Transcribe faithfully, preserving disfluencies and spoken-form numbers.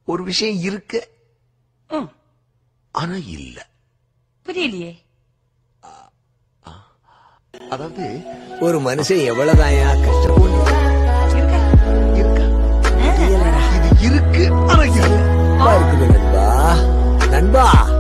ஒரு விஷயம் இருக்கு ஆனா இல்ல. புரியலையே. அதாவது ஒரு மனுஷன் எவ்வளவுதான் கஷ்டப்பட்டு இருக்க இது இருக்கு ஆனா இல்ல. நண்பா நண்பா